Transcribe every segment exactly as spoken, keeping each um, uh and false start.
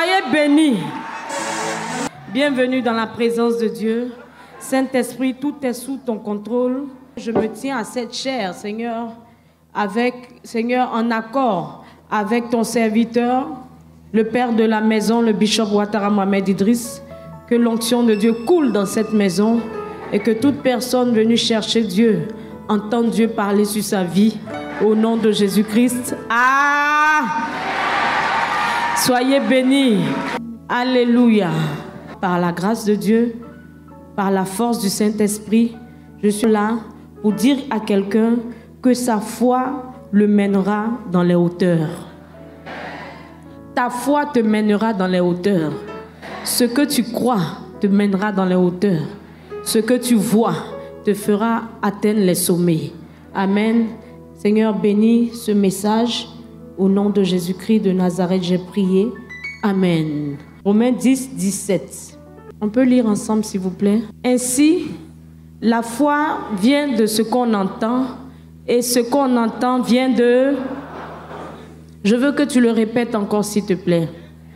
Soyez bénis. Bienvenue dans la présence de Dieu. Saint-Esprit, tout est sous ton contrôle. Je me tiens à cette chair, Seigneur, avec, Seigneur, en accord avec ton serviteur, le père de la maison, le bishop Ouattara Mohamed Idriss. Que l'onction de Dieu coule dans cette maison et que toute personne venue chercher Dieu entende Dieu parler sur sa vie. Au nom de Jésus-Christ. Ah! Soyez bénis. Alléluia. Par la grâce de Dieu, par la force du Saint-Esprit, je suis là pour dire à quelqu'un que sa foi le mènera dans les hauteurs. Ta foi te mènera dans les hauteurs. Ce que tu crois te mènera dans les hauteurs. Ce que tu vois te fera atteindre les sommets. Amen. Seigneur, bénis ce message. Au nom de Jésus-Christ de Nazareth, j'ai prié. Amen. Romains dix, dix-sept. On peut lire ensemble, s'il vous plaît. Ainsi, la foi vient de ce qu'on entend, et ce qu'on entend vient de... Je veux que tu le répètes encore, s'il te plaît.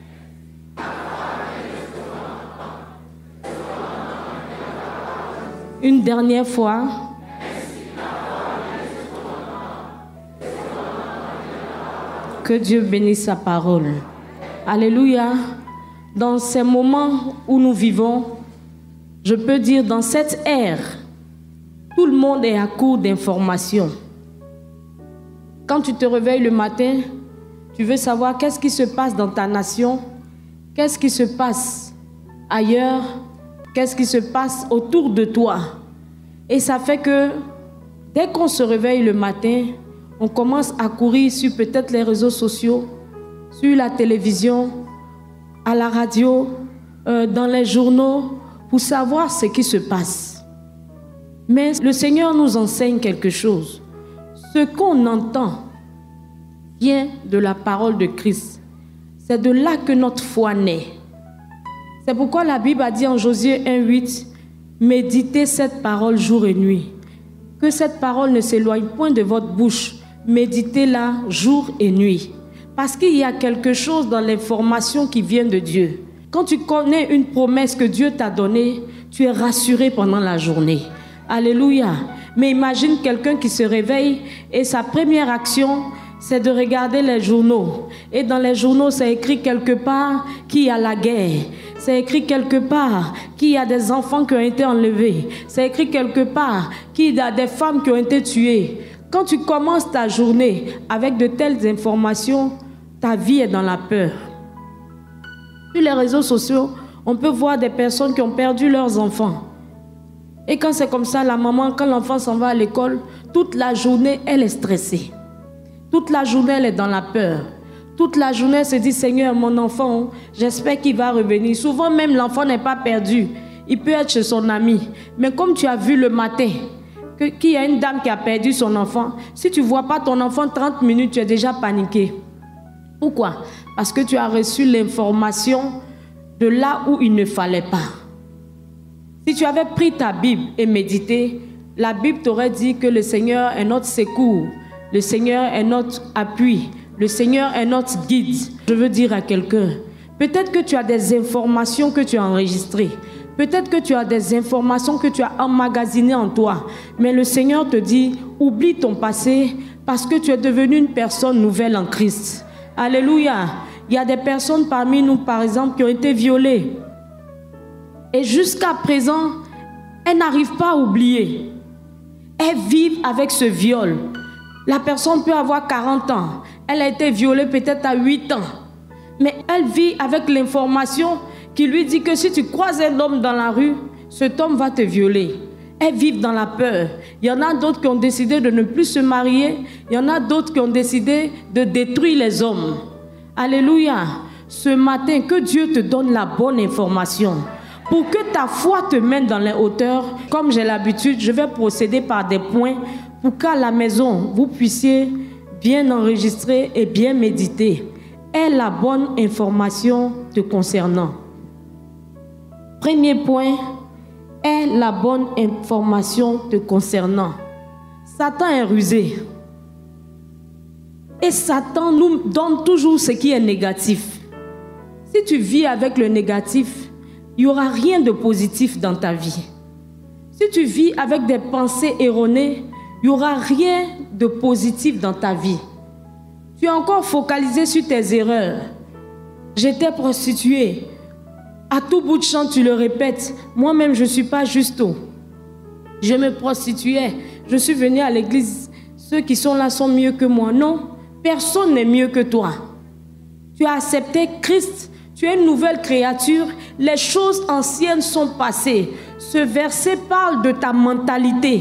Une dernière fois. Que Dieu bénisse sa parole. Alléluia. Dans ces moments où nous vivons, je peux dire dans cette ère, tout le monde est à court d'informations. Quand tu te réveilles le matin, tu veux savoir qu'est-ce qui se passe dans ta nation, qu'est-ce qui se passe ailleurs, qu'est-ce qui se passe autour de toi. Et ça fait que dès qu'on se réveille le matin, on commence à courir sur peut-être les réseaux sociaux, sur la télévision, à la radio, euh, dans les journaux, pour savoir ce qui se passe. Mais le Seigneur nous enseigne quelque chose. Ce qu'on entend vient de la parole de Christ. C'est de là que notre foi naît. C'est pourquoi la Bible a dit en Josué un, huit, « Méditez cette parole jour et nuit. Que cette parole ne s'éloigne point de votre bouche. Méditez-la jour et nuit. » Parce qu'il y a quelque chose dans l'information qui vient de Dieu. Quand tu connais une promesse que Dieu t'a donnée, tu es rassuré pendant la journée. Alléluia. Mais imagine quelqu'un qui se réveille et sa première action, c'est de regarder les journaux. Et dans les journaux, c'est écrit quelque part qu'il y a la guerre. C'est écrit quelque part qu'il y a des enfants qui ont été enlevés. C'est écrit quelque part qu'il y a des femmes qui ont été tuées. Quand tu commences ta journée avec de telles informations, ta vie est dans la peur. Sur les réseaux sociaux, on peut voir des personnes qui ont perdu leurs enfants. Et quand c'est comme ça, la maman, quand l'enfant s'en va à l'école, toute la journée, elle est stressée. Toute la journée, elle est dans la peur. Toute la journée, elle se dit, Seigneur, mon enfant, j'espère qu'il va revenir. Souvent même, l'enfant n'est pas perdu. Il peut être chez son ami. Mais comme tu as vu le matin, qu'il y a une dame qui a perdu son enfant, si tu ne vois pas ton enfant trente minutes, tu es déjà paniqué. Pourquoi? Parce que tu as reçu l'information de là où il ne fallait pas. Si tu avais pris ta Bible et médité, la Bible t'aurait dit que le Seigneur est notre secours, le Seigneur est notre appui, le Seigneur est notre guide. Je veux dire à quelqu'un, peut-être que tu as des informations que tu as enregistrées, peut-être que tu as des informations que tu as emmagasinées en toi, mais le Seigneur te dit, oublie ton passé parce que tu es devenu une personne nouvelle en Christ. Alléluia. Il y a des personnes parmi nous, par exemple, qui ont été violées. Et jusqu'à présent, elles n'arrivent pas à oublier. Elles vivent avec ce viol. La personne peut avoir quarante ans. Elle a été violée peut-être à huit ans. Mais elle vit avec l'information qui lui dit que si tu croises un homme dans la rue, cet homme va te violer. Elles vivent dans la peur. Il y en a d'autres qui ont décidé de ne plus se marier. Il y en a d'autres qui ont décidé de détruire les hommes. Alléluia. Ce matin, que Dieu te donne la bonne information. Pour que ta foi te mène dans les hauteurs, comme j'ai l'habitude, je vais procéder par des points pour qu'à la maison, vous puissiez bien enregistrer et bien méditer. Aie la bonne information te concernant. Premier point, aie la bonne information te concernant. Satan est rusé. Et Satan nous donne toujours ce qui est négatif. Si tu vis avec le négatif, il n'y aura rien de positif dans ta vie. Si tu vis avec des pensées erronées, il n'y aura rien de positif dans ta vie. Tu es encore focalisé sur tes erreurs. J'étais prostituée. À tout bout de champ, tu le répètes. Moi-même, je ne suis pas justo. Je me prostituais. Je suis venue à l'église. Ceux qui sont là sont mieux que moi. Non, personne n'est mieux que toi. Tu as accepté Christ. Tu es une nouvelle créature. Les choses anciennes sont passées. Ce verset parle de ta mentalité.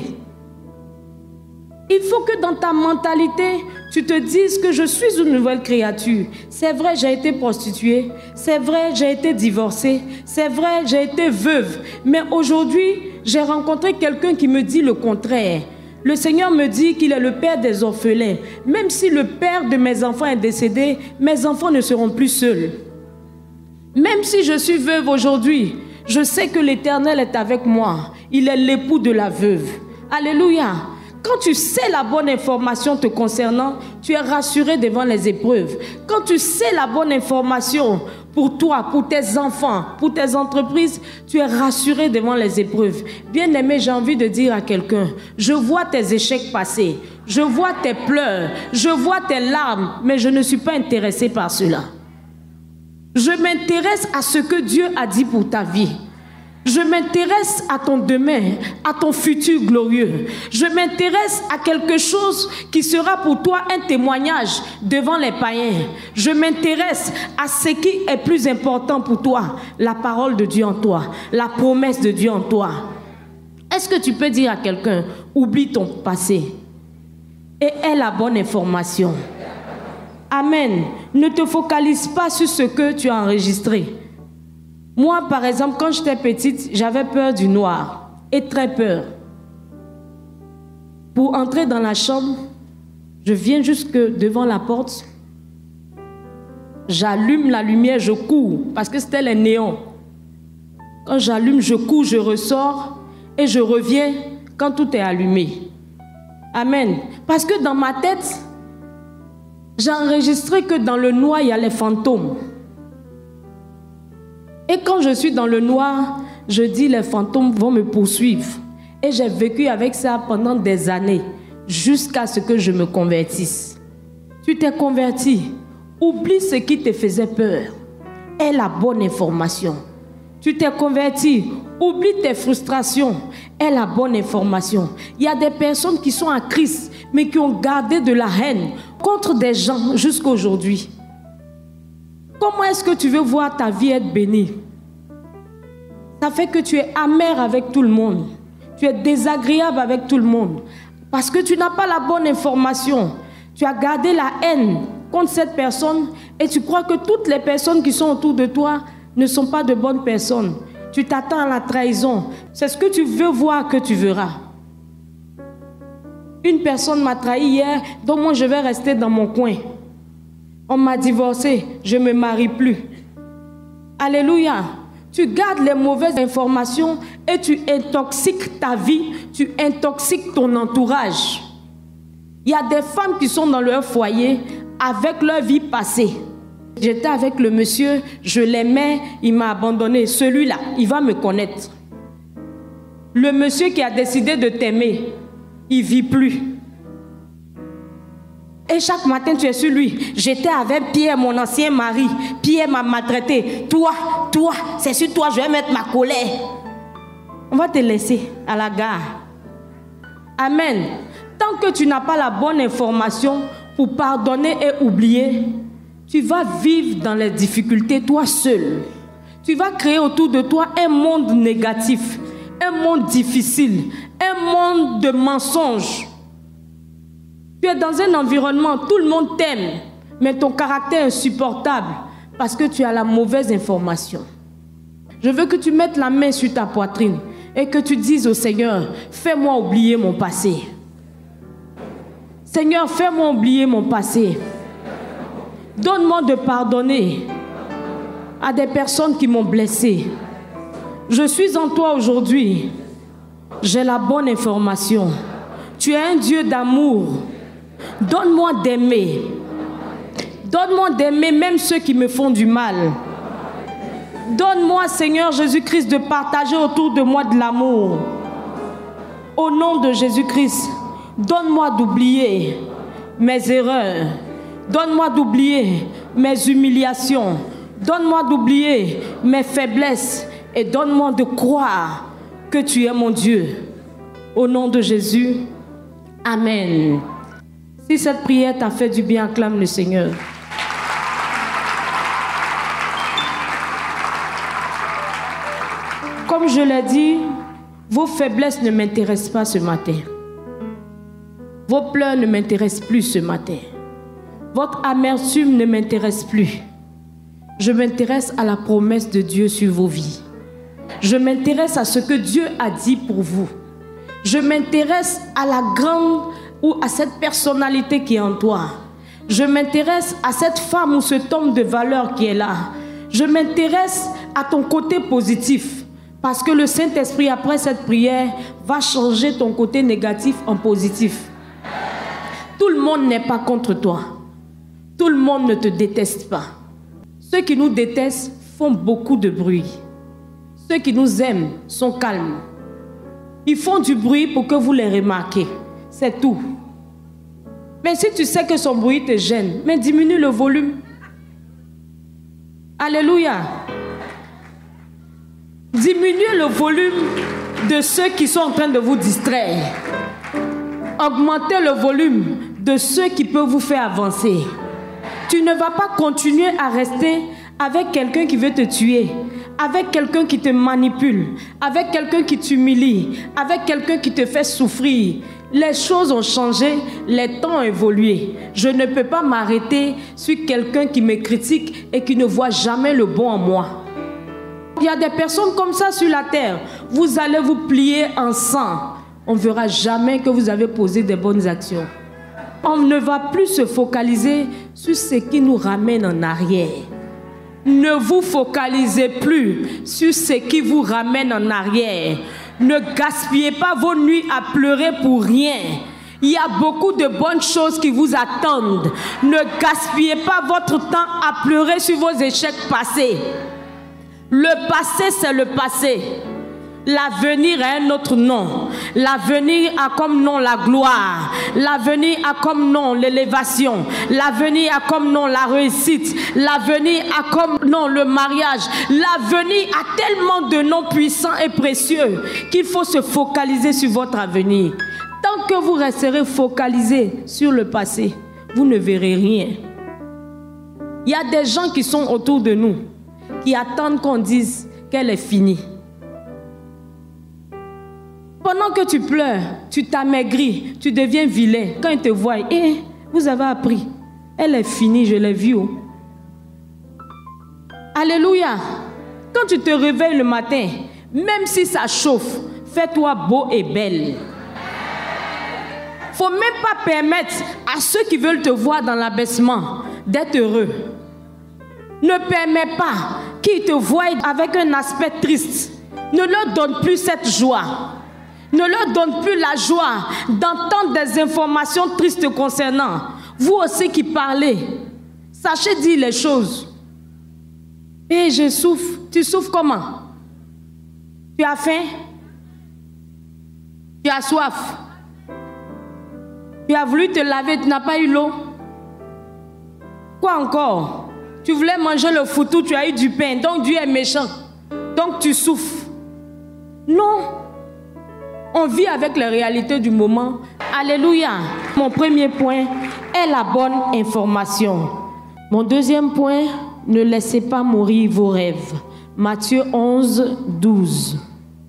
Il faut que dans ta mentalité, tu te dises que je suis une nouvelle créature. C'est vrai, j'ai été prostituée. C'est vrai, j'ai été divorcée. C'est vrai, j'ai été veuve. Mais aujourd'hui, j'ai rencontré quelqu'un qui me dit le contraire. Le Seigneur me dit qu'il est le père des orphelins. Même si le père de mes enfants est décédé, mes enfants ne seront plus seuls. Même si je suis veuve aujourd'hui, je sais que l'Éternel est avec moi. Il est l'époux de la veuve. Alléluia. Quand tu sais la bonne information te concernant, tu es rassuré devant les épreuves. Quand tu sais la bonne information pour toi, pour tes enfants, pour tes entreprises, tu es rassuré devant les épreuves. Bien-aimé, j'ai envie de dire à quelqu'un, je vois tes échecs passer, je vois tes pleurs, je vois tes larmes, mais je ne suis pas intéressé par cela. Je m'intéresse à ce que Dieu a dit pour ta vie. Je m'intéresse à ton demain, à ton futur glorieux. Je m'intéresse à quelque chose qui sera pour toi un témoignage devant les païens. Je m'intéresse à ce qui est plus important pour toi, la parole de Dieu en toi, la promesse de Dieu en toi. Est-ce que tu peux dire à quelqu'un, oublie ton passé et aie la bonne information? Amen. Ne te focalise pas sur ce que tu as enregistré. Moi, par exemple, quand j'étais petite, j'avais peur du noir, et très peur. Pour entrer dans la chambre, je viens jusque devant la porte, j'allume la lumière, je cours, parce que c'était les néons. Quand j'allume, je cours, je ressors, et je reviens quand tout est allumé. Amen. Parce que dans ma tête, j'ai enregistré que dans le noir, il y a les fantômes. Et quand je suis dans le noir, je dis les fantômes vont me poursuivre. Et j'ai vécu avec ça pendant des années, jusqu'à ce que je me convertisse. Tu t'es converti, oublie ce qui te faisait peur. Aie la bonne information. Tu t'es converti, oublie tes frustrations. Aie la bonne information. Il y a des personnes qui sont en Christ, mais qui ont gardé de la haine contre des gens jusqu'à aujourd'hui. Comment est-ce que tu veux voir ta vie être bénie? Ça fait que tu es amer avec tout le monde. Tu es désagréable avec tout le monde. Parce que tu n'as pas la bonne information. Tu as gardé la haine contre cette personne et tu crois que toutes les personnes qui sont autour de toi ne sont pas de bonnes personnes. Tu t'attends à la trahison. C'est ce que tu veux voir que tu verras. Une personne m'a trahi hier, donc moi je vais rester dans mon coin. On m'a divorcé, je ne me marie plus. Alléluia. Tu gardes les mauvaises informations et tu intoxiques ta vie, tu intoxiques ton entourage. Il y a des femmes qui sont dans leur foyer avec leur vie passée. J'étais avec le monsieur, je l'aimais, il m'a abandonné. Celui-là, il va me connaître. Le monsieur qui a décidé de t'aimer, il ne vit plus. Et chaque matin, tu es sur lui. J'étais avec Pierre, mon ancien mari. Pierre m'a maltraité. Toi, toi, c'est sur toi, je vais mettre ma colère. On va te laisser à la gare. Amen. Tant que tu n'as pas la bonne information pour pardonner et oublier, tu vas vivre dans les difficultés toi seul. Tu vas créer autour de toi un monde négatif, un monde difficile, un monde de mensonges. Tu es dans un environnement, tout le monde t'aime, mais ton caractère est insupportable parce que tu as la mauvaise information. Je veux que tu mettes la main sur ta poitrine et que tu dises au Seigneur, fais-moi oublier mon passé. Seigneur, fais-moi oublier mon passé. Donne-moi de pardonner à des personnes qui m'ont blessé. Je suis en toi aujourd'hui. J'ai la bonne information. Tu es un Dieu d'amour. Donne-moi d'aimer. Donne-moi d'aimer même ceux qui me font du mal. Donne-moi, Seigneur Jésus-Christ, de partager autour de moi de l'amour. Au nom de Jésus-Christ, donne-moi d'oublier mes erreurs. Donne-moi d'oublier mes humiliations. Donne-moi d'oublier mes faiblesses. Et donne-moi de croire que tu es mon Dieu. Au nom de Jésus, Amen. Si cette prière t'a fait du bien, acclame le Seigneur. Comme je l'ai dit, vos faiblesses ne m'intéressent pas ce matin. Vos pleurs ne m'intéressent plus ce matin. Votre amertume ne m'intéresse plus. Je m'intéresse à la promesse de Dieu sur vos vies. Je m'intéresse à ce que Dieu a dit pour vous. Je m'intéresse à la grande ou à cette personnalité qui est en toi. Je m'intéresse à cette femme ou cet homme de valeur qui est là. Je m'intéresse à ton côté positif. Parce que le Saint-Esprit, après cette prière, va changer ton côté négatif en positif. Tout le monde n'est pas contre toi. Tout le monde ne te déteste pas. Ceux qui nous détestent font beaucoup de bruit. Ceux qui nous aiment sont calmes. Ils font du bruit pour que vous les remarquiez. C'est tout. Mais si tu sais que son bruit te gêne, mais diminue le volume. Alléluia. Diminuez le volume de ceux qui sont en train de vous distraire. Augmentez le volume de ceux qui peuvent vous faire avancer. Tu ne vas pas continuer à rester avec quelqu'un qui veut te tuer, avec quelqu'un qui te manipule, avec quelqu'un qui t'humilie, avec quelqu'un qui te fait souffrir. Les choses ont changé, les temps ont évolué. Je ne peux pas m'arrêter sur quelqu'un qui me critique et qui ne voit jamais le bon en moi. Il y a des personnes comme ça sur la terre. Vous allez vous plier en sang. On ne verra jamais que vous avez posé des bonnes actions. On ne va plus se focaliser sur ce qui nous ramène en arrière. Ne vous focalisez plus sur ce qui vous ramène en arrière. Ne gaspillez pas vos nuits à pleurer pour rien. Il y a beaucoup de bonnes choses qui vous attendent. Ne gaspillez pas votre temps à pleurer sur vos échecs passés. Le passé, c'est le passé. L'avenir a un autre nom. L'avenir a comme nom la gloire. L'avenir a comme nom l'élévation. L'avenir a comme nom la réussite. L'avenir a comme nom le mariage. L'avenir a tellement de noms puissants et précieux qu'il faut se focaliser sur votre avenir. Tant que vous resterez focalisé sur le passé, vous ne verrez rien. Il y a des gens qui sont autour de nous qui attendent qu'on dise qu'elle est finie. Pendant que tu pleures, tu t'amaigris, tu deviens vilain. Quand ils te voient, eh, vous avez appris. Elle est finie, je l'ai vue. Alléluia. Quand tu te réveilles le matin, même si ça chauffe, fais-toi beau et belle. Faut même pas permettre à ceux qui veulent te voir dans l'abaissement d'être heureux. Ne permets pas qu'ils te voient avec un aspect triste. Ne leur donne plus cette joie. Ne leur donne plus la joie d'entendre des informations tristes concernant. Vous aussi qui parlez, sachez dire les choses. Et je souffre. Tu souffres comment? Tu as faim? Tu as soif? Tu as voulu te laver, tu n'as pas eu l'eau? Quoi encore? Tu voulais manger le foutou, tu as eu du pain, donc Dieu est méchant. Donc tu souffres. Non. On vit avec les réalités du moment. Alléluia. Mon premier point est la bonne information. Mon deuxième point, ne laissez pas mourir vos rêves. Matthieu onze, douze.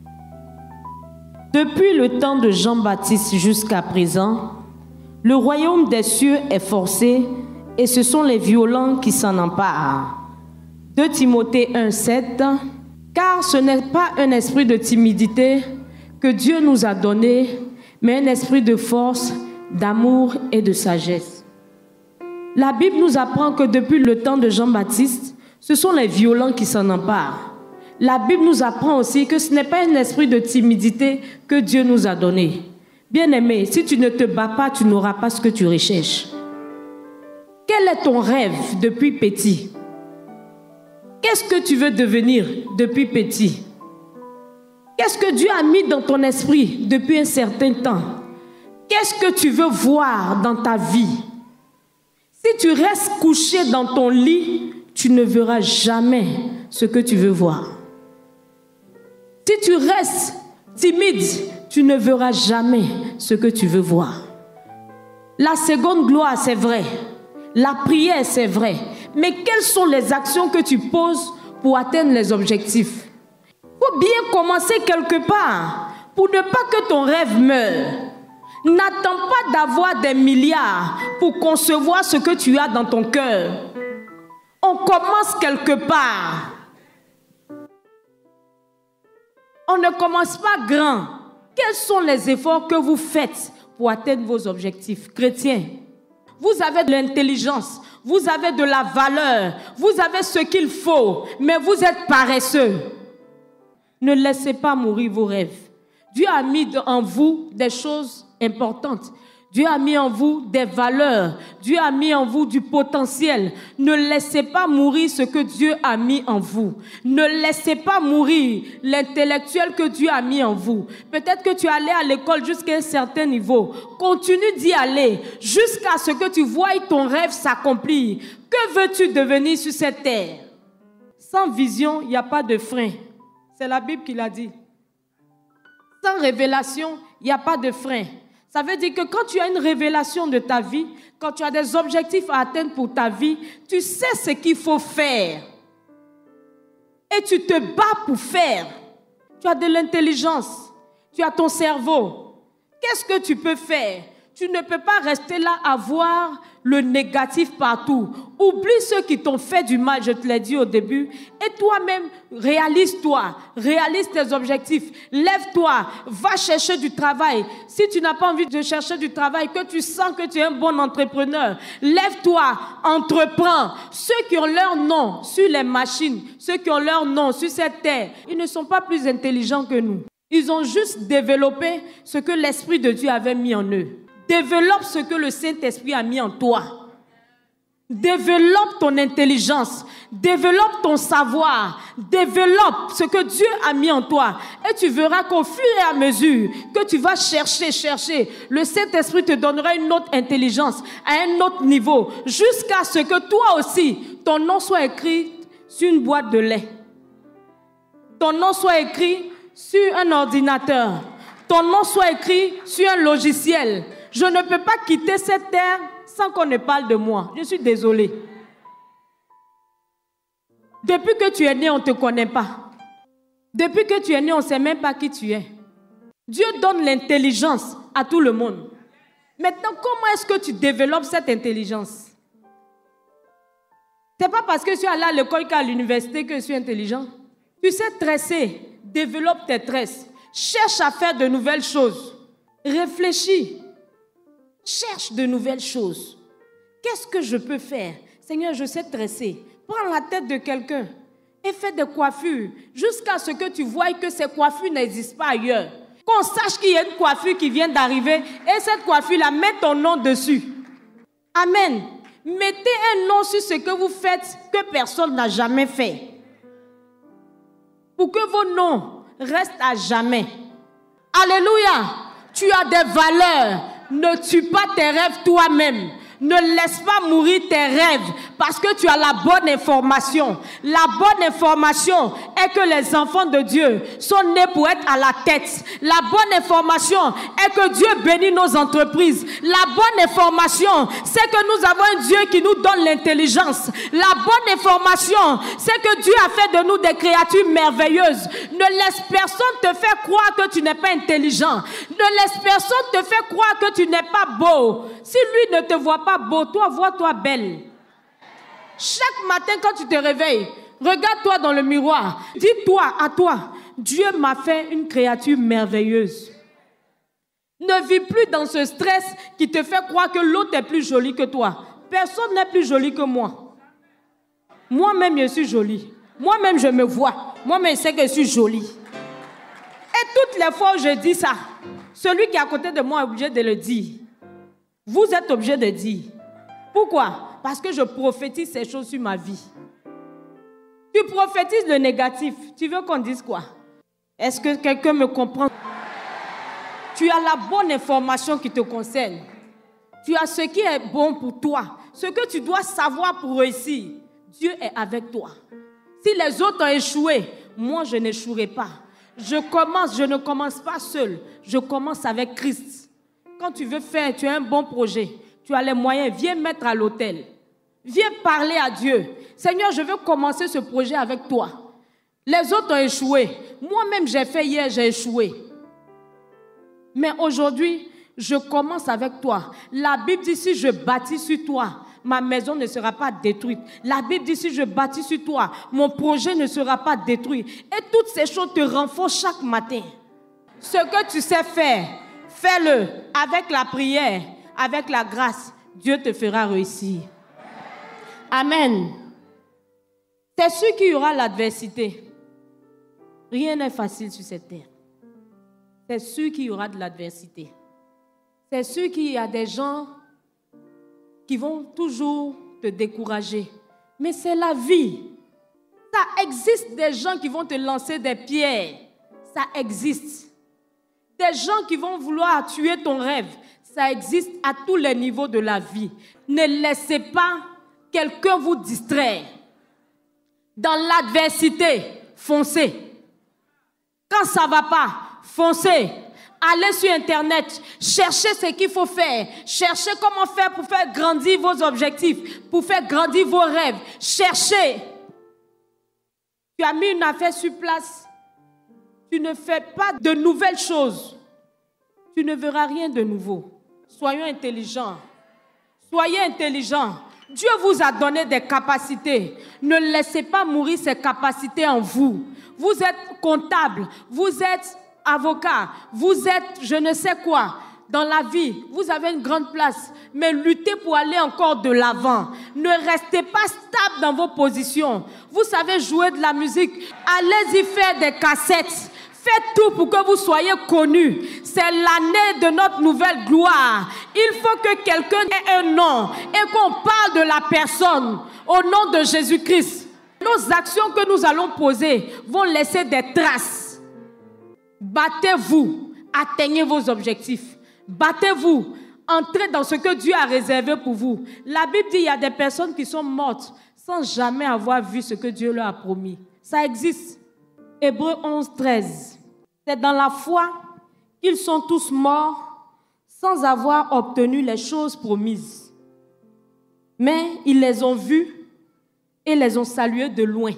Depuis le temps de Jean-Baptiste jusqu'à présent, le royaume des cieux est forcé et ce sont les violents qui s'en emparent. deux Timothée un, sept. Car ce n'est pas un esprit de timidité que Dieu nous a donné, mais un esprit de force, d'amour et de sagesse. La Bible nous apprend que depuis le temps de Jean-Baptiste, ce sont les violents qui s'en emparent. La Bible nous apprend aussi que ce n'est pas un esprit de timidité que Dieu nous a donné. Bien-aimé, si tu ne te bats pas, tu n'auras pas ce que tu recherches. Quel est ton rêve depuis petit? Qu'est-ce que tu veux devenir depuis petit? Qu'est-ce que Dieu a mis dans ton esprit depuis un certain temps? Qu'est-ce que tu veux voir dans ta vie? Si tu restes couché dans ton lit, tu ne verras jamais ce que tu veux voir. Si tu restes timide, tu ne verras jamais ce que tu veux voir. La seconde gloire, c'est vrai. La prière, c'est vrai. Mais quelles sont les actions que tu poses pour atteindre les objectifs? Il faut bien commencer quelque part pour ne pas que ton rêve meure. N'attends pas d'avoir des milliards pour concevoir ce que tu as dans ton cœur. On commence quelque part. On ne commence pas grand. Quels sont les efforts que vous faites pour atteindre vos objectifs? Chrétiens, vous avez de l'intelligence, vous avez de la valeur, vous avez ce qu'il faut, mais vous êtes paresseux. Ne laissez pas mourir vos rêves. Dieu a mis en vous des choses importantes. Dieu a mis en vous des valeurs. Dieu a mis en vous du potentiel. Ne laissez pas mourir ce que Dieu a mis en vous. Ne laissez pas mourir l'intellectuel que Dieu a mis en vous. Peut-être que tu es allé à l'école jusqu'à un certain niveau. Continue d'y aller jusqu'à ce que tu voies ton rêve s'accomplir. Que veux-tu devenir sur cette terre? Sans vision, il n'y a pas de frein. C'est la Bible qui l'a dit. Sans révélation, il n'y a pas de frein. Ça veut dire que quand tu as une révélation de ta vie, quand tu as des objectifs à atteindre pour ta vie, tu sais ce qu'il faut faire. Et tu te bats pour faire. Tu as de l'intelligence. Tu as ton cerveau. Qu'est-ce que tu peux faire? Tu ne peux pas rester là à voir le négatif partout. Oublie ceux qui t'ont fait du mal, je te l'ai dit au début. Et toi-même, réalise-toi. Réalise tes objectifs. Lève-toi. Va chercher du travail. Si tu n'as pas envie de chercher du travail, que tu sens que tu es un bon entrepreneur, lève-toi. Entreprends. Ceux qui ont leur nom sur les machines, ceux qui ont leur nom sur cette terre, ils ne sont pas plus intelligents que nous. Ils ont juste développé ce que l'Esprit de Dieu avait mis en eux. Développe ce que le Saint-Esprit a mis en toi. Développe ton intelligence. Développe ton savoir. Développe ce que Dieu a mis en toi. Et tu verras qu'au fur et à mesure que tu vas chercher, chercher, le Saint-Esprit te donnera une autre intelligence à un autre niveau. Jusqu'à ce que toi aussi, ton nom soit écrit sur une boîte de lait. Ton nom soit écrit sur un ordinateur. Ton nom soit écrit sur un logiciel. Je ne peux pas quitter cette terre sans qu'on ne parle de moi. Je suis désolée. Depuis que tu es né, on ne te connaît pas. Depuis que tu es né, on ne sait même pas qui tu es. Dieu donne l'intelligence à tout le monde. Maintenant, comment est-ce que tu développes cette intelligence? Ce n'est pas parce que je suis allé à l'école qu'à l'université que je suis intelligent. Tu sais tresser, développe tes tresses. Cherche à faire de nouvelles choses. Réfléchis. Cherche de nouvelles choses. Qu'est-ce que je peux faire? Seigneur, je sais tresser. Prends la tête de quelqu'un et fais des coiffures jusqu'à ce que tu voies que ces coiffures n'existent pas ailleurs. Qu'on sache qu'il y a une coiffure qui vient d'arriver et cette coiffure-là, mets ton nom dessus. Amen. Mettez un nom sur ce que vous faites que personne n'a jamais fait. Pour que vos noms restent à jamais. Alléluia. Tu as des valeurs. Ne tue pas tes rêves toi-même. Ne laisse pas mourir tes rêves parce que tu as la bonne information. La bonne information est que les enfants de Dieu sont nés pour être à la tête. La bonne information est que Dieu bénit nos entreprises. La bonne information, c'est que nous avons un Dieu qui nous donne l'intelligence. La bonne information, c'est que Dieu a fait de nous des créatures merveilleuses. Ne laisse personne te faire croire que tu n'es pas intelligent. Ne laisse personne te faire croire que tu n'es pas beau. Si lui ne te voit pas beau, toi, vois-toi belle. Chaque matin quand tu te réveilles, regarde-toi dans le miroir. Dis-toi à toi, Dieu m'a fait une créature merveilleuse. Ne vis plus dans ce stress qui te fait croire que l'autre est plus jolie que toi. Personne n'est plus joli que moi. Moi-même, je suis jolie. Moi-même, je me vois. Moi-même, je sais que je suis jolie. Et toutes les fois où je dis ça, celui qui est à côté de moi est obligé de le dire. Vous êtes obligé de dire. Pourquoi? Parce que je prophétise ces choses sur ma vie. Tu prophétises le négatif. Tu veux qu'on dise quoi? Est-ce que quelqu'un me comprend? Tu as la bonne information qui te concerne. Tu as ce qui est bon pour toi. Ce que tu dois savoir pour réussir. Dieu est avec toi. Si les autres ont échoué, moi je n'échouerai pas. Je commence, je ne commence pas seul. Je commence avec Christ. Quand tu veux faire, tu as un bon projet. Tu as les moyens, viens mettre à l'autel. Viens parler à Dieu. Seigneur, je veux commencer ce projet avec toi. Les autres ont échoué. Moi-même, j'ai fait hier, j'ai échoué. Mais aujourd'hui, je commence avec toi. La Bible dit, si je bâtis sur toi, ma maison ne sera pas détruite. La Bible dit, si je bâtis sur toi, mon projet ne sera pas détruit. Et toutes ces choses te renforcent chaque matin. Ce que tu sais faire, fais-le avec la prière, avec la grâce. Dieu te fera réussir. Amen. C'est sûr qu'il y aura l'adversité. Rien n'est facile sur cette terre. C'est sûr qu'il y aura de l'adversité. C'est sûr qu'il y a des gens qui vont toujours te décourager. Mais c'est la vie. Ça existe des gens qui vont te lancer des pierres. Ça existe. Des gens qui vont vouloir tuer ton rêve. Ça existe à tous les niveaux de la vie. Ne laissez pas quelqu'un vous distraire. Dans l'adversité, foncez. Quand ça ne va pas, foncez. Allez sur Internet, cherchez ce qu'il faut faire. Cherchez comment faire pour faire grandir vos objectifs, pour faire grandir vos rêves. Cherchez. Tu as mis une affaire sur place. Tu ne fais pas de nouvelles choses. Tu ne verras rien de nouveau. Soyons intelligents. Soyez intelligents. Dieu vous a donné des capacités. Ne laissez pas mourir ces capacités en vous. Vous êtes comptable, vous êtes avocat, vous êtes je ne sais quoi. Dans la vie, vous avez une grande place, mais luttez pour aller encore de l'avant. Ne restez pas stable dans vos positions. Vous savez jouer de la musique, allez-y faire des cassettes. Faites tout pour que vous soyez connus. C'est l'année de notre nouvelle gloire. Il faut que quelqu'un ait un nom et qu'on parle de la personne au nom de Jésus-Christ. Nos actions que nous allons poser vont laisser des traces. Battez-vous, atteignez vos objectifs. Battez-vous, entrez dans ce que Dieu a réservé pour vous. La Bible dit qu'il y a des personnes qui sont mortes sans jamais avoir vu ce que Dieu leur a promis. Ça existe. Hébreux onze, treize. C'est dans la foi qu'ils sont tous morts sans avoir obtenu les choses promises. Mais ils les ont vues et les ont salués de loin.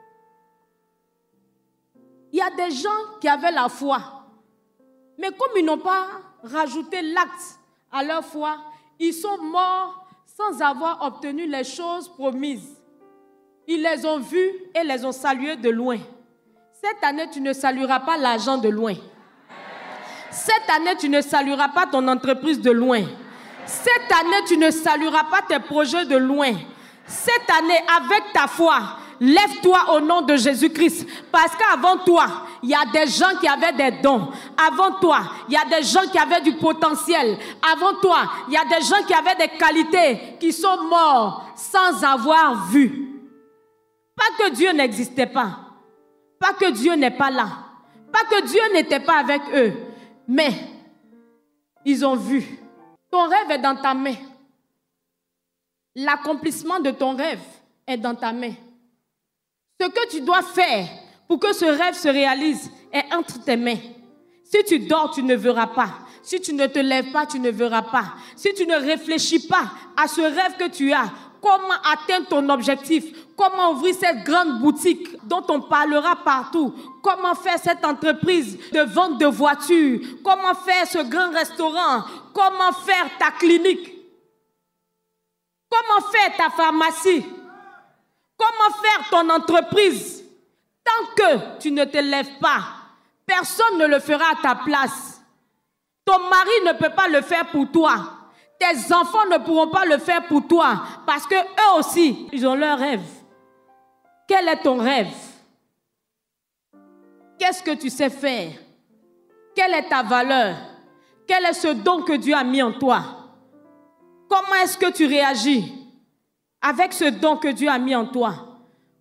Il y a des gens qui avaient la foi, mais comme ils n'ont pas rajouté l'acte à leur foi, ils sont morts sans avoir obtenu les choses promises. Ils les ont vus et les ont salués de loin. Cette année, tu ne salueras pas l'argent de loin. Cette année, tu ne salueras pas ton entreprise de loin. Cette année, tu ne salueras pas tes projets de loin. Cette année, avec ta foi, lève-toi au nom de Jésus-Christ. Parce qu'avant toi, il y a des gens qui avaient des dons. Avant toi, il y a des gens qui avaient du potentiel. Avant toi, il y a des gens qui avaient des qualités qui sont morts sans avoir vu. Pas que Dieu n'existait pas. Pas que Dieu n'est pas là. Pas que Dieu n'était pas avec eux. Mais ils ont vu. Ton rêve est dans ta main. L'accomplissement de ton rêve est dans ta main. Ce que tu dois faire pour que ce rêve se réalise est entre tes mains. Si tu dors, tu ne verras pas. Si tu ne te lèves pas, tu ne verras pas. Si tu ne réfléchis pas à ce rêve que tu as, comment atteindre ton objectif, comment ouvrir cette grande boutique dont on parlera partout, comment faire cette entreprise de vente de voitures, comment faire ce grand restaurant, comment faire ta clinique, comment faire ta pharmacie, comment faire ton entreprise. Tant que tu ne te lèves pas, personne ne le fera à ta place. Ton mari ne peut pas le faire pour toi. Tes enfants ne pourront pas le faire pour toi parce que eux aussi, ils ont leur rêve. Quel est ton rêve? Qu'est-ce que tu sais faire? Quelle est ta valeur? Quel est ce don que Dieu a mis en toi? Comment est-ce que tu réagis avec ce don que Dieu a mis en toi?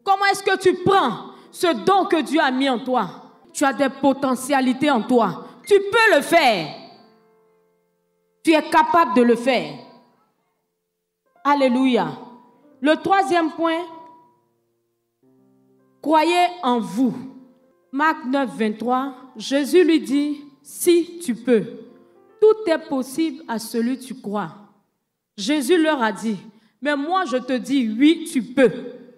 Comment est-ce que tu prends ce don que Dieu a mis en toi? Tu as des potentialités en toi. Tu peux le faire. Tu es capable de le faire. Alléluia. Le troisième point, croyez en vous. Marc neuf, vingt-trois, Jésus lui dit, si tu peux, tout est possible à celui tu crois. Jésus leur a dit, mais moi je te dis, oui, tu peux.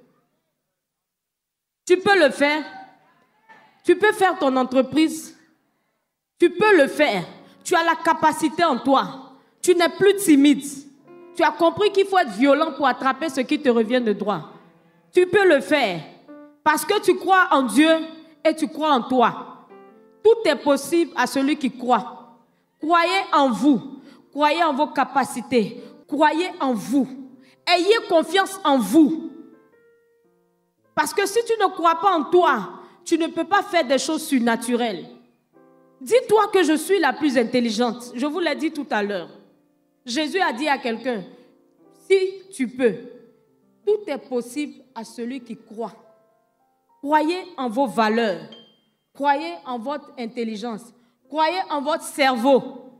Tu peux le faire. Tu peux faire ton entreprise. Tu peux le faire. Tu as la capacité en toi. Tu n'es plus timide. Tu as compris qu'il faut être violent pour attraper ce qui te revient de droit. Tu peux le faire. Parce que tu crois en Dieu et tu crois en toi. Tout est possible à celui qui croit. Croyez en vous. Croyez en vos capacités. Croyez en vous. Ayez confiance en vous. Parce que si tu ne crois pas en toi, tu ne peux pas faire des choses surnaturelles. Dis-toi que je suis la plus intelligente. Je vous l'ai dit tout à l'heure. Jésus a dit à quelqu'un, si tu peux, tout est possible à celui qui croit. Croyez en vos valeurs. Croyez en votre intelligence. Croyez en votre cerveau.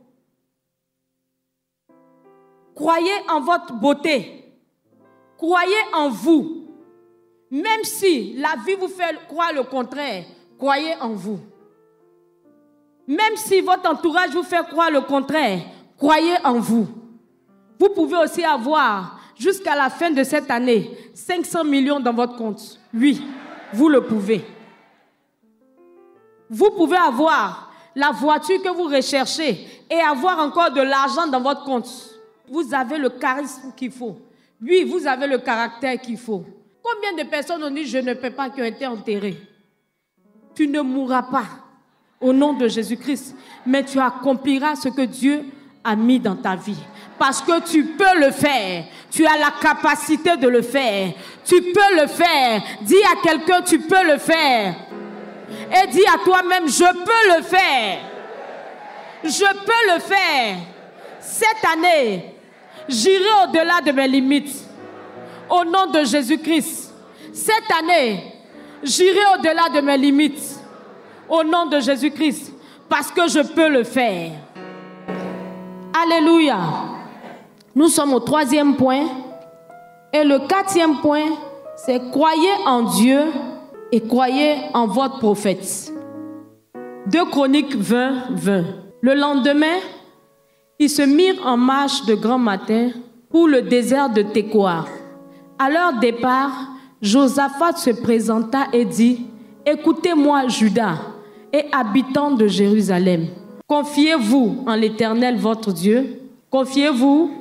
Croyez en votre beauté. Croyez en vous. Même si la vie vous fait croire le contraire, croyez en vous. Même si votre entourage vous fait croire le contraire, croyez en vous. Vous pouvez aussi avoir, jusqu'à la fin de cette année, cinq cents millions dans votre compte. Oui, vous le pouvez. Vous pouvez avoir la voiture que vous recherchez et avoir encore de l'argent dans votre compte. Vous avez le charisme qu'il faut. Oui, vous avez le caractère qu'il faut. Combien de personnes ont dit « je ne peux pas » qui ont été enterrées? Tu ne mourras pas au nom de Jésus-Christ, mais tu accompliras ce que Dieu a mis dans ta vie. Parce que tu peux le faire. Tu as la capacité de le faire. Tu peux le faire. Dis à quelqu'un, tu peux le faire. Et dis à toi-même, je peux le faire. Je peux le faire. Cette année, j'irai au-delà de mes limites. Au nom de Jésus-Christ. Cette année, j'irai au-delà de mes limites. Au nom de Jésus-Christ. Parce que je peux le faire. Alléluia. Nous sommes au troisième point. Et le quatrième point, c'est croyez en Dieu et croyez en votre prophète. deux Chroniques vingt, vingt. Le lendemain, ils se mirent en marche de grand matin pour le désert de Tekoa. À leur départ, Josaphat se présenta et dit, « Écoutez-moi, Juda et habitants de Jérusalem. Confiez-vous en l'Éternel, votre Dieu. Confiez-vous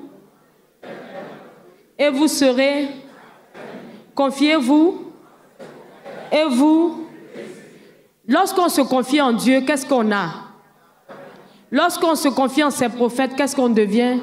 et vous serez. Confiez-vous et vous. » Lorsqu'on se confie en Dieu, qu'est-ce qu'on a? Lorsqu'on se confie en ses prophètes, qu'est-ce qu'on devient?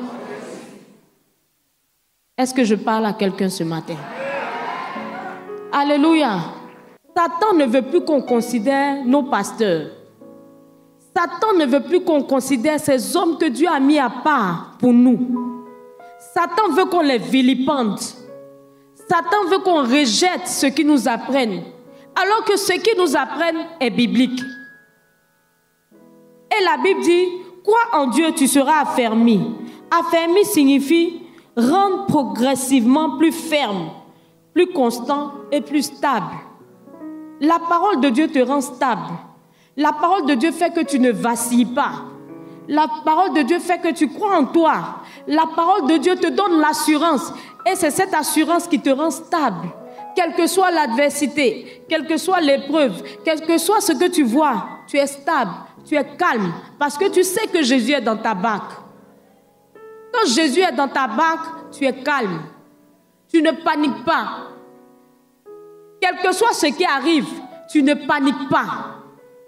Est-ce que je parle à quelqu'un ce matin? Alléluia. Satan ne veut plus qu'on considère nos pasteurs. Satan ne veut plus qu'on considère ces hommes que Dieu a mis à part pour nous. Satan veut qu'on les vilipende. Satan veut qu'on rejette ce qu'ils nous apprennent. Alors que ce qu'ils nous apprennent est biblique. Et la Bible dit, crois en Dieu, tu seras affermi. Affermi signifie rendre progressivement plus ferme, plus constant et plus stable. La parole de Dieu te rend stable. La parole de Dieu fait que tu ne vacilles pas. La parole de Dieu fait que tu crois en toi. La parole de Dieu te donne l'assurance. Et c'est cette assurance qui te rend stable. Quelle que soit l'adversité, quelle que soit l'épreuve, quel que soit ce que tu vois, tu es stable, tu es calme. Parce que tu sais que Jésus est dans ta barque. Quand Jésus est dans ta barque, tu es calme. Tu ne paniques pas. Quel que soit ce qui arrive, tu ne paniques pas.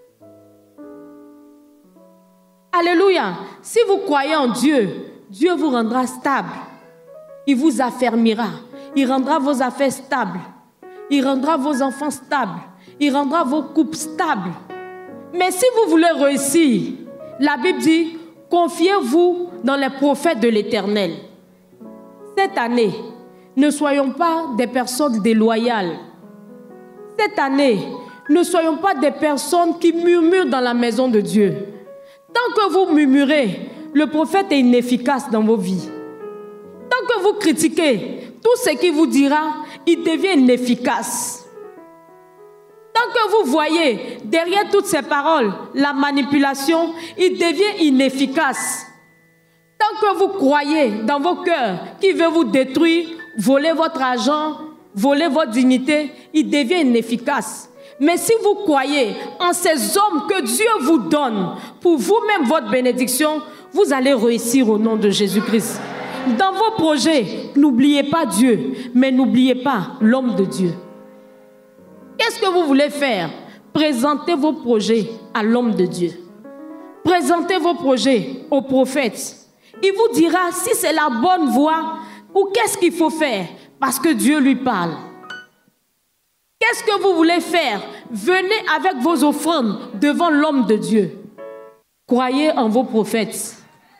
Alléluia. Si vous croyez en Dieu, Dieu vous rendra stable. Il vous affermira. Il rendra vos affaires stables. Il rendra vos enfants stables. Il rendra vos couples stables. Mais si vous voulez réussir, la Bible dit, confiez-vous dans les prophètes de l'Éternel. Cette année, ne soyons pas des personnes déloyales. cette année, ne soyons pas des personnes qui murmurent dans la maison de Dieu. Tant que vous murmurez, le prophète est inefficace dans vos vies. Tant que vous critiquez, tout ce qu'il vous dira, il devient inefficace. Tant que vous voyez derrière toutes ces paroles la manipulation, il devient inefficace. Tant que vous croyez dans vos cœurs qu'il veut vous détruire, voler votre argent, voler votre dignité, il devient inefficace. Mais si vous croyez en ces hommes que Dieu vous donne pour vous-même votre bénédiction, vous allez réussir au nom de Jésus-Christ. Dans vos projets, n'oubliez pas Dieu, mais n'oubliez pas l'homme de Dieu. Qu'est-ce que vous voulez faire? Présentez vos projets à l'homme de Dieu. Présentez vos projets au prophète. Il vous dira si c'est la bonne voie ou qu'est-ce qu'il faut faire parce que Dieu lui parle. Qu'est-ce que vous voulez faire? Venez avec vos offrandes devant l'homme de Dieu. Croyez en vos prophètes.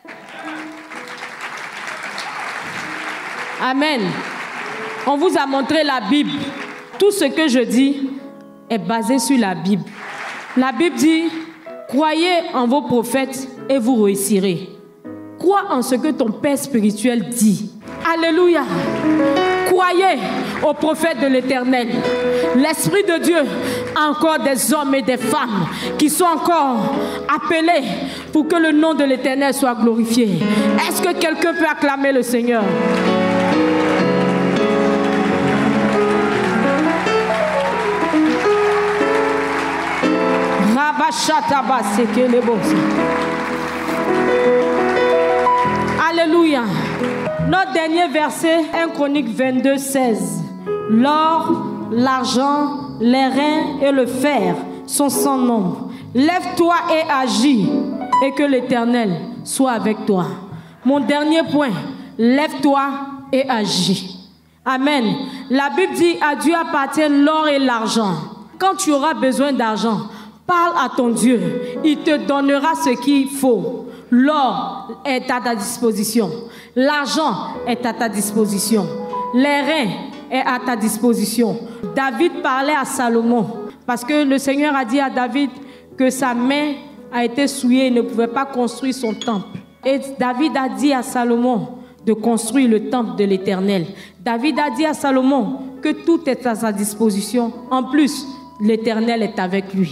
Amen. On vous a montré la Bible. Tout ce que je dis est basé sur la Bible. La Bible dit, croyez en vos prophètes et vous réussirez. Crois en ce que ton Père spirituel dit. Alléluia. Croyez aux prophètes de l'Éternel. L'Esprit de Dieu a encore des hommes et des femmes qui sont encore appelés pour que le nom de l'Éternel soit glorifié. Est-ce que quelqu'un peut acclamer le Seigneur? Alléluia. Notre dernier verset, un Chronique vingt-deux, seize. L'or, l'argent, les reins et le fer sont sans nombre. Lève-toi et agis, et que l'Éternel soit avec toi. Mon dernier point, lève-toi et agis. Amen. La Bible dit, à Dieu appartiennent l'or et l'argent. Quand tu auras besoin d'argent, parle à ton Dieu. Il te donnera ce qu'il faut. L'or est à ta disposition. L'argent est à ta disposition. Les reins est à ta disposition. David parlait à Salomon parce que le Seigneur a dit à David que sa main a été souillée et ne pouvait pas construire son temple. Et David a dit à Salomon de construire le temple de l'Éternel. David a dit à Salomon que tout est à sa disposition. En plus, l'Éternel est avec lui.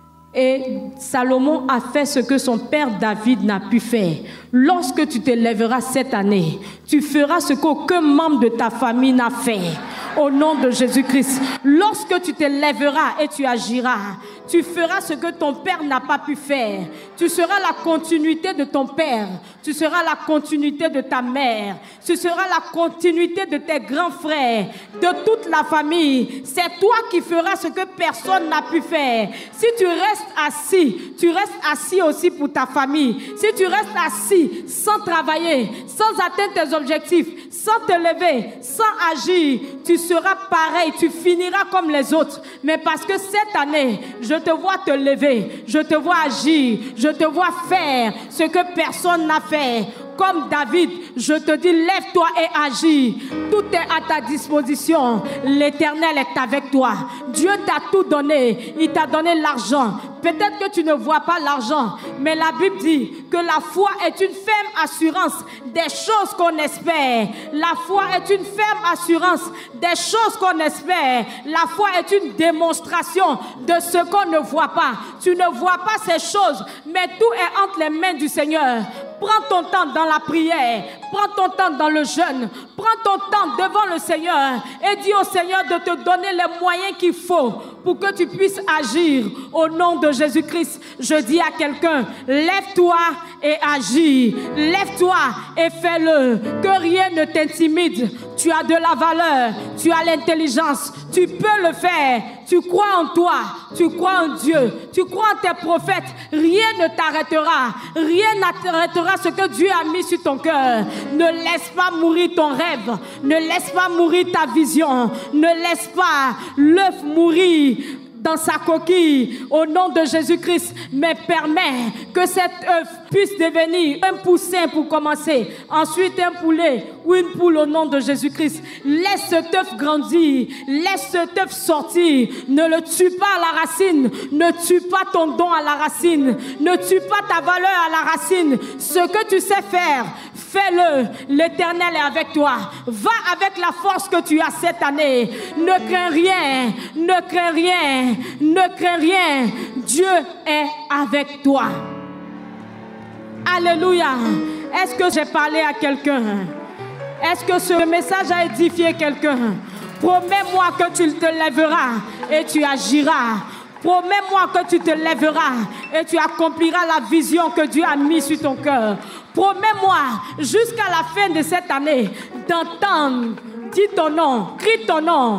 Et Salomon a fait ce que son père David n'a pu faire. Lorsque tu te lèveras cette année, tu feras ce qu'aucun membre de ta famille n'a fait. Au nom de Jésus-Christ. Lorsque tu te lèveras et tu agiras, tu feras ce que ton père n'a pas pu faire. Tu seras la continuité de ton père. Tu seras la continuité de ta mère. Tu seras la continuité de tes grands frères, de toute la famille. C'est toi qui feras ce que personne n'a pu faire. Si tu restes assis, tu restes assis aussi pour ta famille. Si tu restes assis sans travailler, sans atteindre tes objectifs, sans te lever, sans agir, tu seras pareil, tu finiras comme les autres. Mais parce que cette année, je te vois te lever, je te vois agir, je te vois faire ce que personne n'a fait. Comme David, je te dis, lève-toi et agis. Tout est à ta disposition. L'Éternel est avec toi. Dieu t'a tout donné. Il t'a donné l'argent. Peut-être que tu ne vois pas l'argent, mais la Bible dit que la foi est une ferme assurance des choses qu'on espère. La foi est une ferme assurance des choses qu'on espère. La foi est une démonstration de ce qu'on ne voit pas. Tu ne vois pas ces choses, mais tout est entre les mains du Seigneur. Prends ton temps dans la prière, prends ton temps dans le jeûne, prends ton temps devant le Seigneur et dis au Seigneur de te donner les moyens qu'il faut pour que tu puisses agir au nom de Jésus-Christ. Je dis à quelqu'un, lève-toi et agis, lève-toi et fais-le, que rien ne t'intimide. Tu as de la valeur, tu as l'intelligence, tu peux le faire. Tu crois en toi, tu crois en Dieu, tu crois en tes prophètes. Rien ne t'arrêtera, rien n'arrêtera ce que Dieu a mis sur ton cœur. Ne laisse pas mourir ton rêve, ne laisse pas mourir ta vision, ne laisse pas l'œuf mourir dans sa coquille au nom de Jésus-Christ, mais permet que cet œuf puisse devenir un poussin pour commencer, ensuite un poulet ou une poule au nom de Jésus-Christ. Laisse cet œuf grandir, laisse cet œuf sortir, ne le tue pas à la racine, ne tue pas ton don à la racine, ne tue pas ta valeur à la racine. Ce que tu sais faire, fais-le. L'Éternel est avec toi. Va avec la force que tu as cette année. Ne crains rien, ne crains rien, ne crains rien. Dieu est avec toi. Alléluia. Est-ce que j'ai parlé à quelqu'un? Est-ce que ce message a édifié quelqu'un? Promets-moi que tu te lèveras et tu agiras. Promets-moi que tu te lèveras et tu accompliras la vision que Dieu a mise sur ton cœur. Promets-moi jusqu'à la fin de cette année d'entendre, dis ton nom, crie ton nom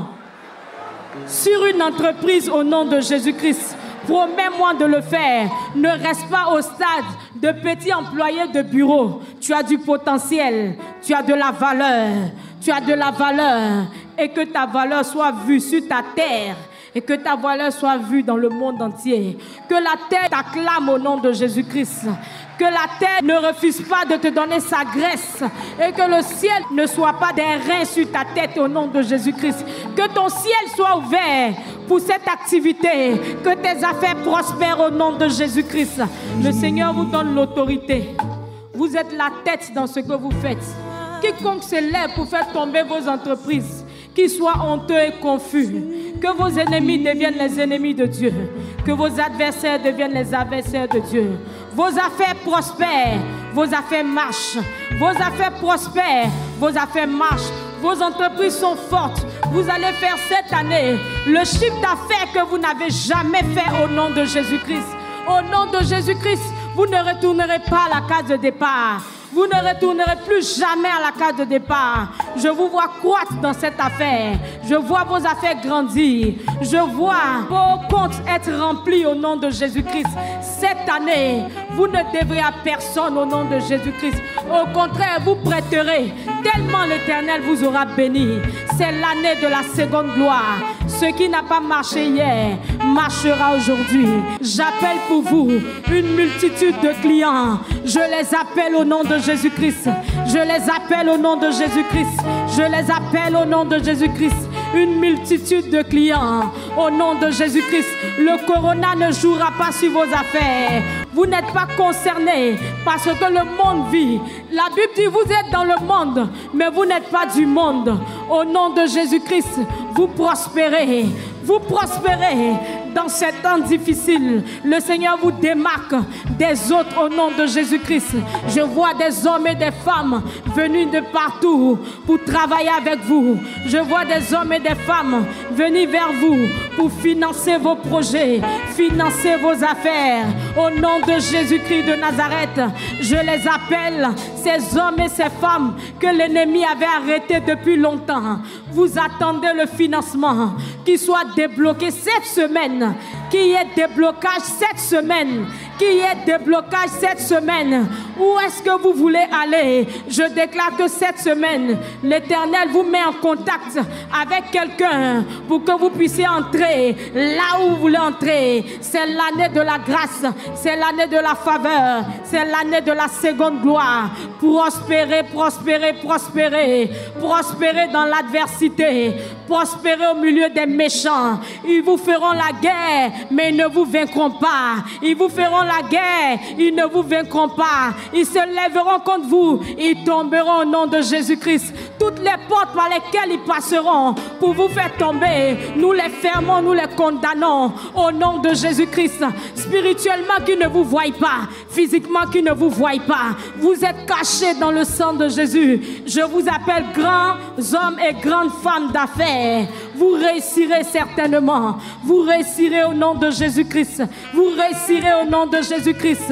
sur une entreprise au nom de Jésus-Christ. Promets-moi de le faire. Ne reste pas au stade de petit employé de bureau. Tu as du potentiel, tu as de la valeur, tu as de la valeur, et que ta valeur soit vue sur ta terre. Et que ta valeur soit vue dans le monde entier. Que la terre t'acclame au nom de Jésus-Christ. Que la terre ne refuse pas de te donner sa graisse. Et que le ciel ne soit pas des reins sur ta tête au nom de Jésus-Christ. Que ton ciel soit ouvert pour cette activité. Que tes affaires prospèrent au nom de Jésus-Christ. Le Seigneur vous donne l'autorité. Vous êtes la tête dans ce que vous faites. Quiconque se lève pour faire tomber vos entreprises, qu'ils soient honteux et confus. Que vos ennemis deviennent les ennemis de Dieu. Que vos adversaires deviennent les adversaires de Dieu. Vos affaires prospèrent. Vos affaires marchent. Vos affaires prospèrent. Vos affaires marchent. Vos entreprises sont fortes. Vous allez faire cette année le chiffre d'affaires que vous n'avez jamais fait au nom de Jésus-Christ. Au nom de Jésus-Christ, vous ne retournerez pas à la case de départ. Vous ne retournerez plus jamais à la case de départ. Je vous vois croître dans cette affaire. Je vois vos affaires grandir. Je vois vos comptes être remplis au nom de Jésus-Christ. Cette année, vous ne devrez à personne au nom de Jésus-Christ. Au contraire, vous prêterez tellement l'Éternel vous aura béni. C'est l'année de la seconde gloire. Ce qui n'a pas marché hier marchera aujourd'hui. J'appelle pour vous une multitude de clients. Je les appelle au nom de Jésus-Christ. Je les appelle au nom de Jésus-Christ. Je les appelle au nom de Jésus-Christ. Une multitude de clients au nom de Jésus-Christ. Le corona ne jouera pas sur vos affaires. Vous n'êtes pas concernés parce que le monde vit. La Bible dit vous êtes dans le monde, mais vous n'êtes pas du monde. Au nom de Jésus-Christ, vous prospérez. Vous prospérez dans ces temps difficiles. Le Seigneur vous démarque des autres au nom de Jésus-Christ. Je vois des hommes et des femmes venus de partout pour travailler avec vous. Je vois des hommes et des femmes venir vers vous pour financer vos projets, financer vos affaires. Au nom de Jésus-Christ de Nazareth, je les appelle, ces hommes et ces femmes que l'ennemi avait arrêtés depuis longtemps. Vous attendez le financement qui soit débloqué cette semaine, qu'il y ait déblocage cette semaine, qu'il y ait déblocage cette semaine. Où est-ce que vous voulez aller? Je déclare que cette semaine, l'Éternel vous met en contact avec quelqu'un pour que vous puissiez entrer là où vous voulez entrer. C'est l'année de la grâce, c'est l'année de la faveur, c'est l'année de la seconde gloire. Prospérer, prospérer, prospérer, prospérer dans l'adversité, prospérer au milieu des méchants. Ils vous feront la guerre, mais ils ne vous vaincront pas. Ils vous feront la guerre, ils ne vous vaincront pas. Ils se lèveront contre vous, ils tomberont au nom de Jésus-Christ. Toutes les portes par lesquelles ils passeront pour vous faire tomber, nous les fermons, nous les condamnons au nom de Jésus-Christ. Spirituellement, qu'ils ne vous voient pas, physiquement, qu'ils ne vous voient pas. Vous êtes cachés dans le sang de Jésus. Je vous appelle grands hommes et grandes femmes d'affaires. Vous réussirez certainement. Vous réussirez au nom de Jésus-Christ. Vous réussirez au nom de Jésus-Christ.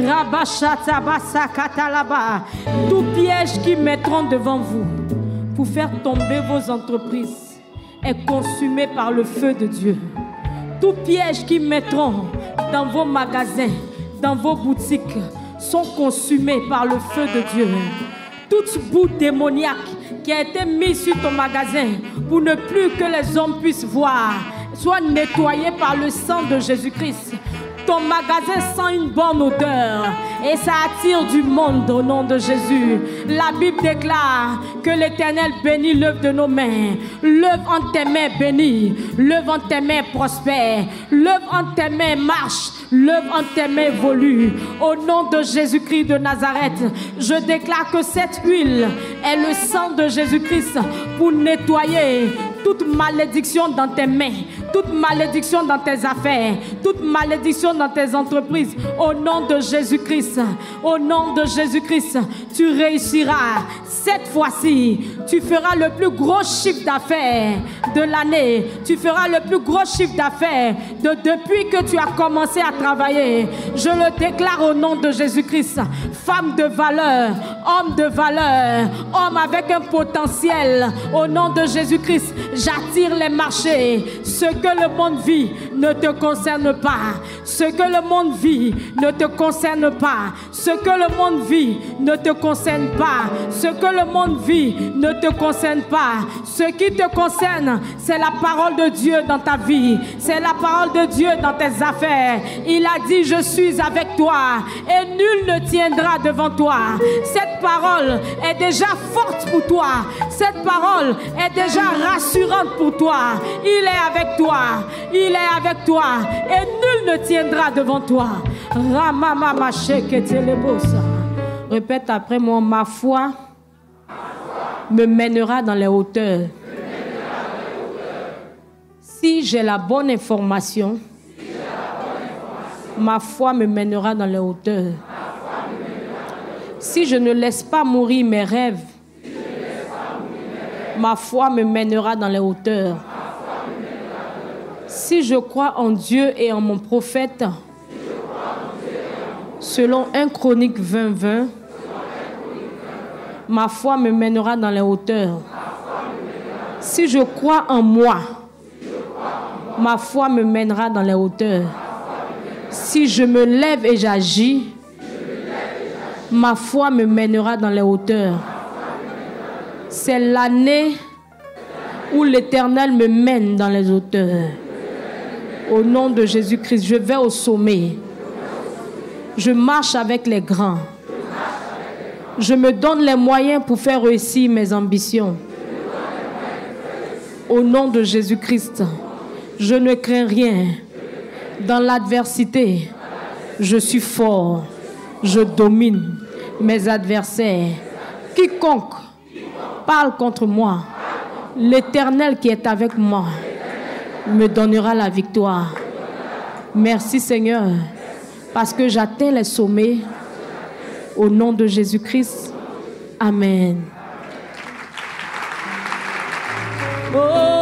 Tout piège qui mettront devant vous pour faire tomber vos entreprises est consumé par le feu de Dieu. Tout piège qui mettront dans vos magasins, dans vos boutiques, sont consumés par le feu de Dieu. Toute boue démoniaque qui a été mise sur ton magasin pour ne plus que les hommes puissent voir soit nettoyé par le sang de Jésus-Christ. Ton magasin sent une bonne odeur et ça attire du monde au nom de Jésus. La Bible déclare que l'Éternel bénit l'œuvre de nos mains. L'œuvre en tes mains bénie, l'œuvre en tes mains prospère, l'œuvre en tes mains marche, l'œuvre en tes mains évolue. Au nom de Jésus-Christ de Nazareth, je déclare que cette huile est le sang de Jésus-Christ pour nettoyer toute malédiction dans tes mains, toute malédiction dans tes affaires, toute malédiction dans tes entreprises. Au nom de Jésus-Christ, au nom de Jésus-Christ, tu réussiras. Cette fois-ci, tu feras le plus gros chiffre d'affaires de l'année. Tu feras le plus gros chiffre d'affaires de depuis que tu as commencé à travailler. Je le déclare au nom de Jésus-Christ. Femme de valeur, homme de valeur, homme avec un potentiel. Au nom de Jésus-Christ, j'attire les marchés. Ce que le monde vit ne te concerne pas. Ce que le monde vit ne te concerne pas. Ce que le monde vit ne te concerne pas. Ce que le monde vit ne te concerne pas. Ce qui te concerne, c'est la parole de Dieu dans ta vie. C'est la parole de Dieu dans tes affaires. Il a dit, je suis avec toi et nul ne tiendra devant toi. Cette parole est déjà forte pour toi. Cette parole est déjà rassurante pour toi. Il est avec toi. Il est avec toi et nul ne tiendra devant toi. Répète après moi, ma foi me mènera dans les hauteurs. Si j'ai la bonne information, ma foi me mènera dans les hauteurs. Si je ne laisse pas mourir mes rêves, ma foi me mènera dans les hauteurs. Si je crois en Dieu et en mon prophète, selon un Chronique vingt vingt, ma foi me mènera dans les hauteurs. Si je crois en moi, ma foi me mènera dans les hauteurs. Si je me lève et j'agis, ma foi me mènera dans les hauteurs. C'est l'année où l'Éternel me mène dans les hauteurs. Au nom de Jésus-Christ, je vais au sommet. Je marche avec les grands. Je me donne les moyens pour faire réussir mes ambitions. Au nom de Jésus-Christ, je ne crains rien. Dans l'adversité, je suis fort. Je domine mes adversaires. Quiconque parle contre moi, l'Éternel qui est avec moi me donnera la victoire. Merci Seigneur, parce que j'atteins les sommets. Au nom de Jésus-Christ. Amen. Oh.